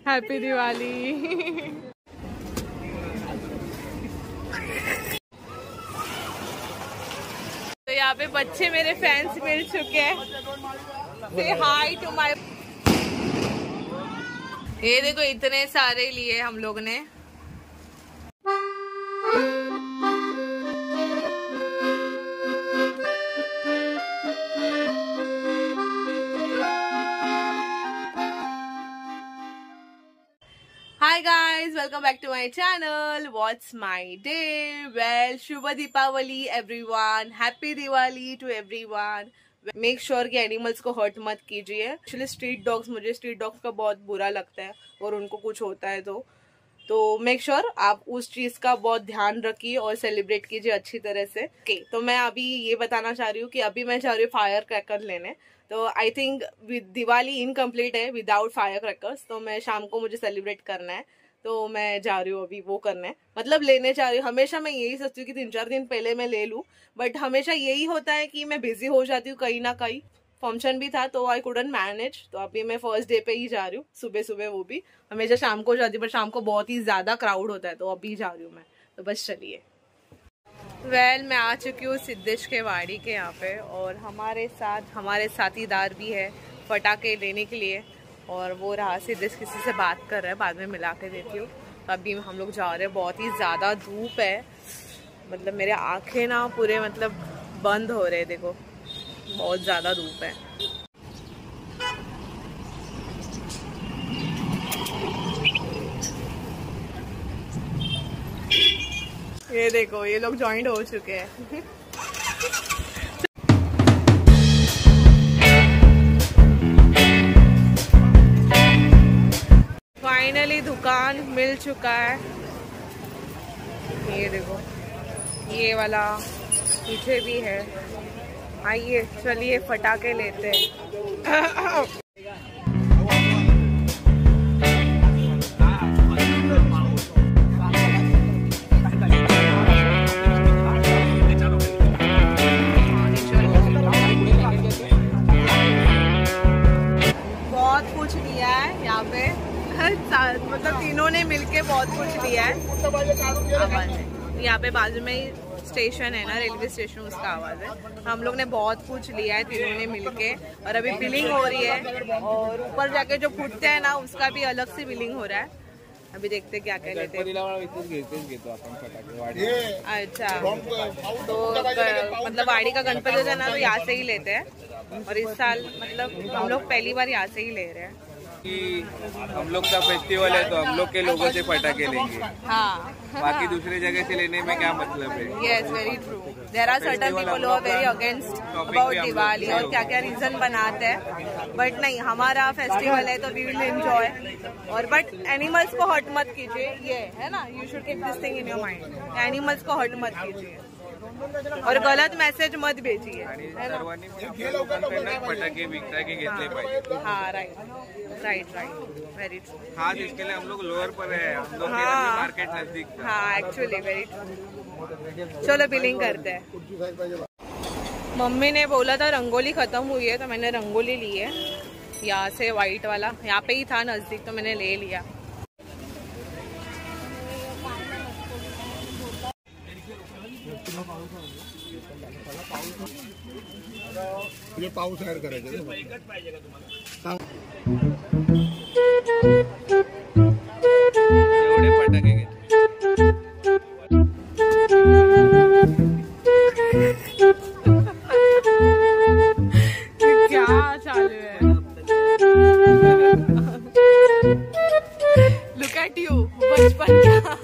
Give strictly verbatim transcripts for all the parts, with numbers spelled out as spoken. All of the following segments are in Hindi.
हैप्पी दिवाली। तो यहाँ पे बच्चे मेरे फैंस मिल चुके हैं। से हाय टू माय। ये देखो इतने सारे लिए हम लोग ने। Hi guys, welcome back to my channel. What's my day? Well, शुभ Deepavali everyone. Happy Diwali to everyone. Make sure कि एनिमल्स को हर्ट मत कीजिए। एक्चुअली स्ट्रीट डॉग्स, मुझे स्ट्रीट डॉग्स का बहुत बुरा लगता है और उनको कुछ होता है तो तो मेक श्योर sure आप उस चीज़ का बहुत ध्यान रखिए और सेलिब्रेट कीजिए अच्छी तरह से। ओके okay, तो मैं अभी ये बताना चाह रही हूँ कि अभी मैं चाह रही हूँ फायर क्रैकर लेने। तो आई थिंक दिवाली इनकम्प्लीट है विदाउट फायर क्रैकर्स। तो मैं शाम को मुझे सेलिब्रेट करना है तो मैं जा रही हूँ अभी वो करना है, मतलब लेने जा रही हूँ। हमेशा मैं यही सोचती हूँ कि तीन चार दिन पहले मैं ले लूँ, बट हमेशा यही होता है कि मैं बिजी हो जाती हूँ कहीं ना कहीं। फंक्शन भी था तो आई कुडंट मैनेज। तो अभी मैं फर्स्ट डे पे ही जा रही हूँ सुबह सुबह, वो भी हमेशा शाम को जाती हूँ पर शाम को बहुत ही ज्यादा क्राउड होता है तो अभी जा रही हूँ मैं। तो बस चलिए। वेल well, मैं आ चुकी हूँ सिद्धेश के वाड़ी के यहाँ पे और हमारे साथ हमारे साथीदार भी है पटाखे लेने के लिए और वो रहा सिद्धेश किसी से बात कर रहा है, बाद में मिला के देती हूँ। तो अभी हम लोग जा रहे हैं। बहुत ही ज़्यादा धूप है, मतलब मेरे आँखें ना पूरे मतलब बंद हो रहे हैं। देखो बहुत ज़्यादा धूप है। ये देखो ये लोग ज्वाइंट हो चुके हैं। फाइनली दुकान मिल चुका है। ये देखो ये वाला पीछे भी है। आइए चलिए पटाखे लेते हैं। बहुत कुछ लिया है यहाँ पे, मतलब तीनों ने मिलके बहुत कुछ लिया है। यहाँ पे बाजू में ही स्टेशन है ना, रेलवे स्टेशन, उसका आवाज है। हम लोग ने बहुत कुछ लिया है तीनों ने मिलके और अभी बिलिंग हो रही है और ऊपर जाके जो फूटते हैं ना उसका भी अलग से बिलिंग हो रहा है। अभी देखते क्या क्या लेते हैं। अच्छा तो मतलब वाड़ी का गणपति होता है ना तो यहाँ से ही लेते हैं और इस साल मतलब हम लोग पहली बार यहाँ से ही ले रहे हैं कि हम लोग का फेस्टिवल है तो हम लोग के लोगों से पटाखे लेंगे। हाँ बाकी दूसरे जगह से लेने में क्या मतलब है। Yes very true. There are certain people who are very against about Diwali और क्या क्या रीजन बनाते हैं, बट नहीं हमारा फेस्टिवल है तो वी विल एंजॉय। और बट एनिमल्स को हर्ट मत कीजिए, ये है ना, you should keep this thing in your mind. Animals को हर्ट मत कीजिए और गलत मैसेज मत भेजिए, है ना। पटाखे विकता के घेतले पाहिजे। हाँ right right right very true. हाँ इसके लिए हम लोग लोअर पर है, हम लोग मार्केट नजदीक। हाँ एक्चुअली वेरी ट्रू। चलो बिलिंग करते हैं। मम्मी ने बोला था रंगोली खत्म हुई है तो मैंने रंगोली ली है यहाँ से, वाइट वाला यहाँ पे ही था नजदीक तो मैंने ले लिया। पाऊस ऍड करायचं एवढे फटाके घेतले। क्या चालू है? लुक एट यू बचपन का।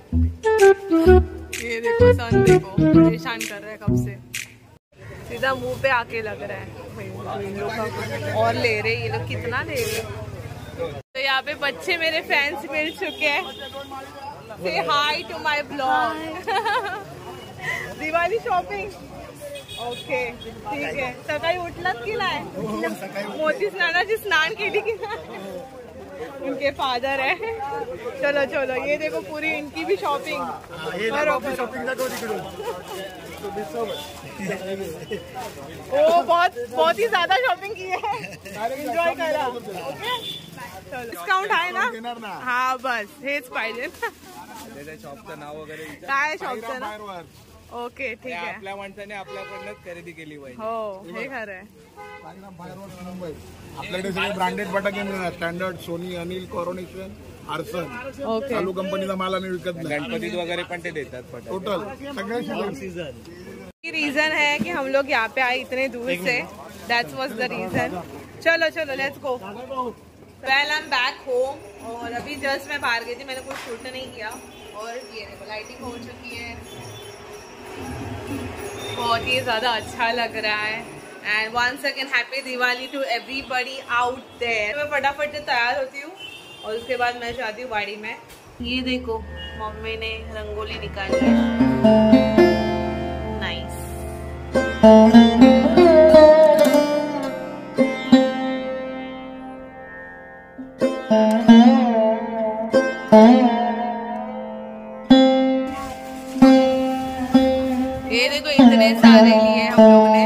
ये देखो सन, देखो परेशान कर रहा है कब से, सीधा मुंह पे आके लग रहा है। और ले रहे ये लोग, कितना ले रहे। तो यहाँ पे बच्चे मेरे फैंस मिल चुके हैं। से hi to my blog. Diwali shopping okay ठीक आहे। सकाळी उठलात की नाही? मोती स्नानाची स्नान केली की नाही? उनके फादर है। चलो चलो ये देखो पूरी इनकी भी शॉपिंग। ओ बहुत बहुत ही ज्यादा शॉपिंग की है, एंजॉय करा। ओके चलो डिस्काउंट आहे ना? हा बस हेच पाहिजे. शॉपचं नाव वगैरे काय शॉपचं नाव? ओके ठीक आहे. आपल्या माणसाने आपल्याकडनंच खरेदी केली पाहिजे. हो हे खरं आहे. मुंबई आपल्याकडे सगळे ब्रँडेड फटाके मिळणार. स्टँडर्ड, सोनी, अनिल, कॉर्पोरेशन, आर्सन. ओके. चालू कंपनीचा माल आम्ही विकत नाही. गणपतीत वगैरे पण ते देतात फटाके. टोटल सगळे सीझन. रीजन है कि हम लोग यहाँ पे आए इतने दूर से. That's was the reason. चलो चलो let's go. Well I am back home और अभी जस्ट मैं बाहर गई थी. मैंने कुछ शूट नहीं किया और ये देखो लाइटिंग हो चुकी है. बहुत ही ज्यादा अच्छा लग रहा है. And once again happy Diwali to everybody out there. मैं फटाफट से तैयार होती हूँ और उसके बाद मैं जाती हूँ बाड़ी में. ये देखो मम्मी ने रंगोली निकाली है. नाइस. ये देखो इतने सारे लिए हम लोग ने.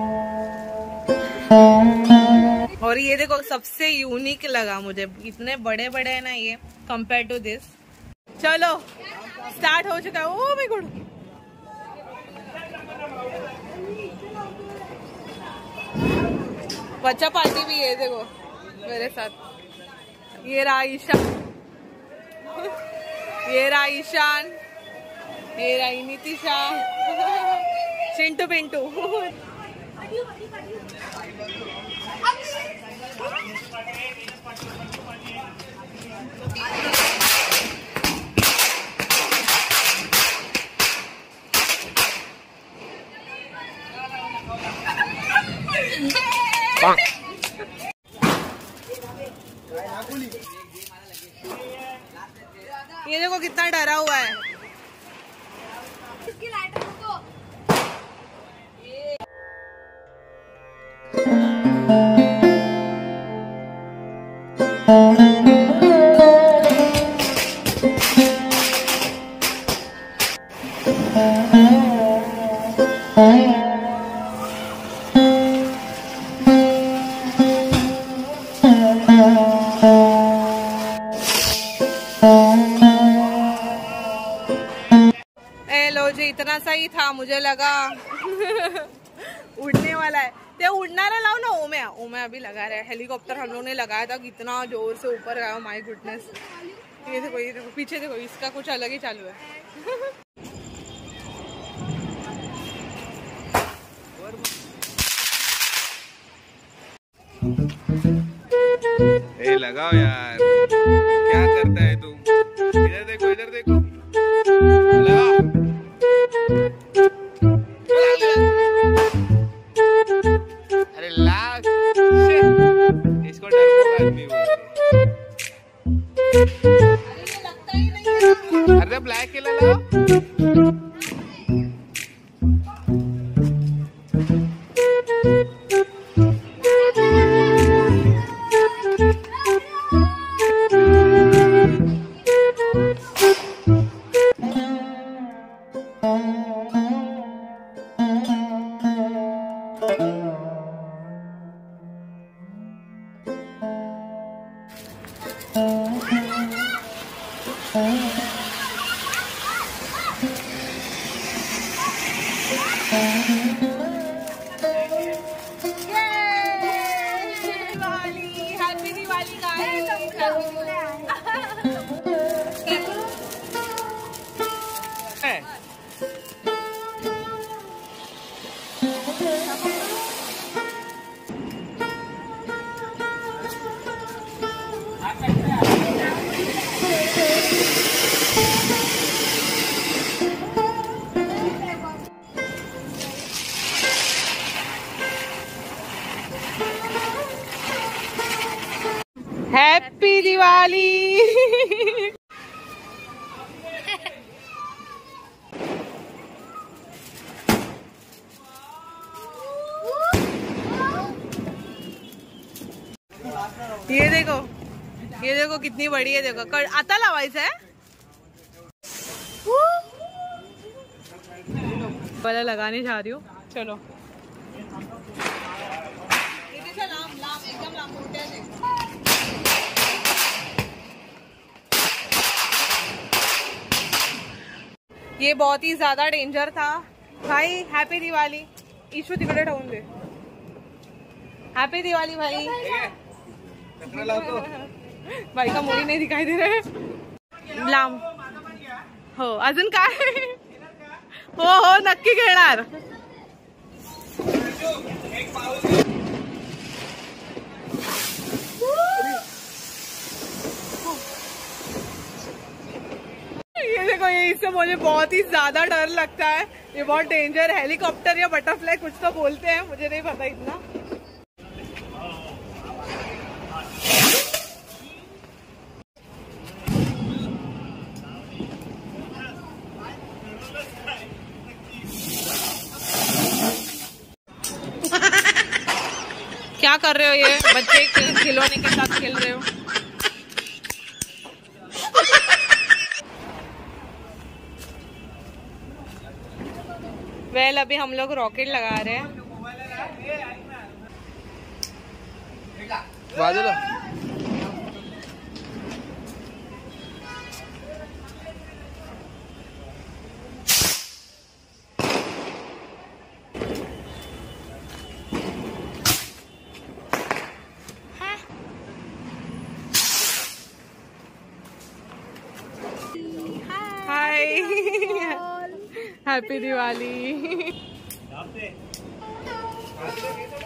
और ये देखो सबसे यूनिक लगा मुझे. इतने बड़े बड़े है ना ये कंपेयर टू दिस. चलो स्टार्ट हो चुका है. Oh my God. बच्चा पार्टी भी है देखो मेरे साथ. ये रहा ईशा. ये रहा ईशान. ये रही नितिशा. चिंटू पिंटू. ये देखो कितना डरा हुआ है. इसकी लाइटर को इतना सही था. मुझे लगा उड़ने वाला है. ते उड़नारा लाओ ना. ओमे ओमे अभी लगा रहा है. हेलीकॉप्टर हम लोग ने लगाया था. कितना जोर से ऊपर गया. My goodness. ये देखो ये देखो पीछे देखो. इसका कुछ अलग ही चालू है. ए लगाओ यार. क्या करता है तुम? इधर देखो इधर देखो. लगा. अरे लाग. इसको डरपोक आदमी बोलते. अरे ये लगता ही नहीं है. अरे ब्लैक केला लाव. हैप्पी दिवाली. ये देखो ये देखो कितनी बड़ी है. देखो आता लावायचं आहे. पहले लगाने जा रही हूँ. चलो एकदम ये बहुत ही ज्यादा डेंजर था भाई। हैप्पी दिवाली। ईशू तिकडे ठेवून दे। हैप्पी दिवाली भाई। भाई का मुली नहीं दिखाई दे रहे लांब। हो अजून काय? हो हो नक्की घेणार। ये देखो, ये इससे मुझे बहुत ही ज्यादा डर लगता है। ये बहुत डेंजर है। हेलीकॉप्टर या बटरफ्लाई कुछ तो बोलते हैं, मुझे नहीं पता इतना। क्या कर रहे हो? ये बच्चे खिलौने के साथ खेल रहे हो। वेल अभी हम लोग रॉकेट लगा रहे हैं। बाजूला हाय हैप्पी दिवाली।